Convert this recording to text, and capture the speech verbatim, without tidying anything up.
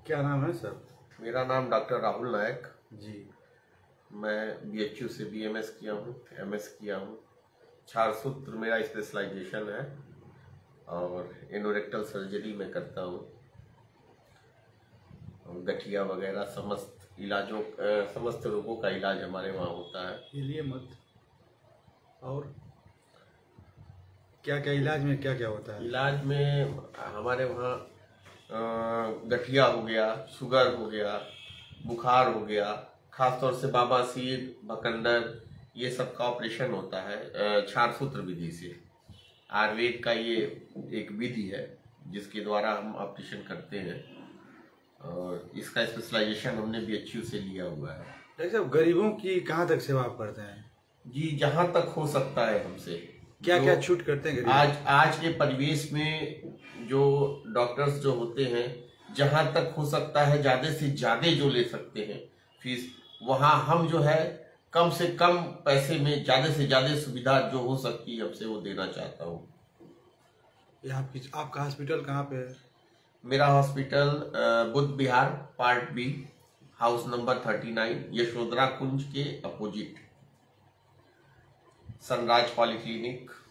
क्या नाम है सर? मेरा नाम डॉक्टर राहुल नायक जी। मैं बीएचयू से बीएमएस किया हूँ, एमएस किया हूँ। क्षार सूत्र मेरा स्पेशलाइजेशन है और एनोरेक्टल सर्जरी में करता हूँ। गठिया वगैरह समस्त इलाजों समस्त रोगों का इलाज हमारे वहाँ होता है। हिलिए मत। और क्या क्या इलाज में क्या क्या होता है? इलाज में हमारे वहाँ गठिया हो गया, शुगर हो गया, बुखार हो गया, खासतौर से बवासीर, भकंडर, ये सब का ऑपरेशन होता है क्षार सूत्र विधि से। आयुर्वेद का ये एक विधि है जिसके द्वारा हम ऑपरेशन करते हैं और इसका स्पेशलाइजेशन हमने बीएचयू से लिया हुआ है। डॉक्टर साहब, गरीबों की कहाँ तक सेवा आप करते हैं? जी, जहाँ तक हो सकता है हमसे। क्या क्या छूट करते हैं? आज आज के परिवेश में जो डॉक्टर्स जो होते हैं, जहां तक हो सकता है ज्यादा से ज्यादा जो ले सकते हैं फीस, वहां हम जो है कम से कम पैसे में ज्यादा से ज्यादा सुविधा जो हो सकती है हमसे वो देना चाहता हूँ। आपकी आपका हॉस्पिटल कहाँ पे है? मेरा hospital Buddh Vihar part B, house number thirty nine, Yashodhara Kunj के अपोजिट, सनराज पॉलीक्लिनिक।